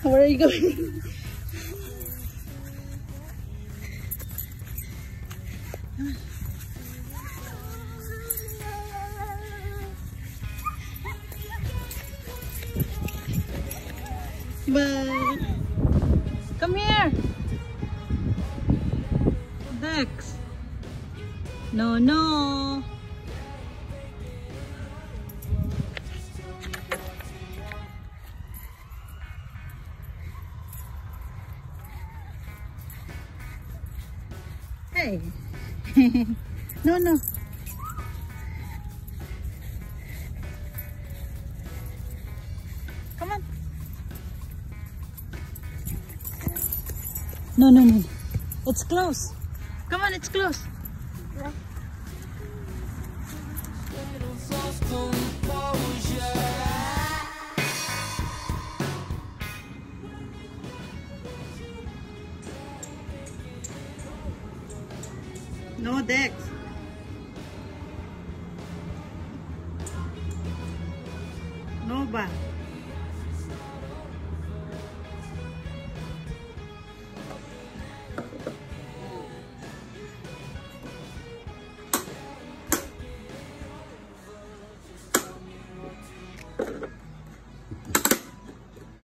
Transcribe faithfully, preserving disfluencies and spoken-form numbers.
Where are you going? Bye. Come here. Dex. No, no. Hey. No, no. Come on. No, no, no. It's close. Come on, it's close. No, Dex. No ba?